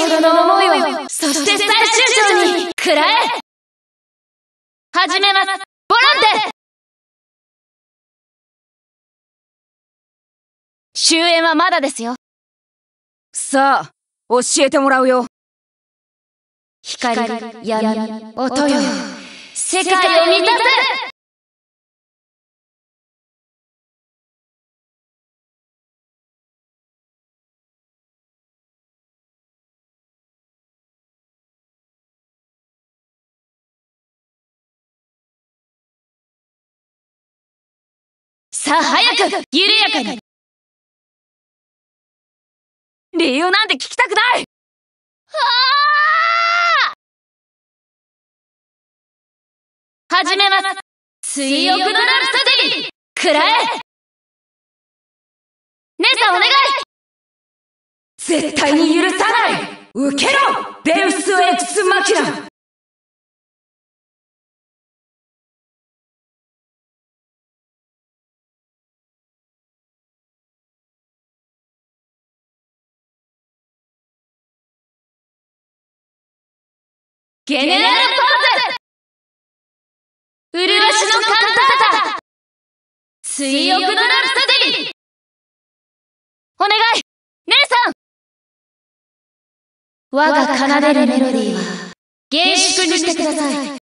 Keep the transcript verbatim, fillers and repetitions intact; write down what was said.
ほどの思いを、そして最終章に、食らえ。始めます。ボランテ。終焉はまだですよ。 さあ、教えてもらうよ。 光、闇、音よ。世界を満たせ。さあ早く、緩やかに。 理由なんて聞きたくない。 はあ。始めます。追憶のラプソディ。食らえ。姉さんお願い。 絶対に許さない。受けろ、デウスエクスマキナ。 ゲネラルポーズ。麗しのカンタータ。追憶のラプソディ。お願い、姉さん。我が奏でるメロディーは厳粛にしてください。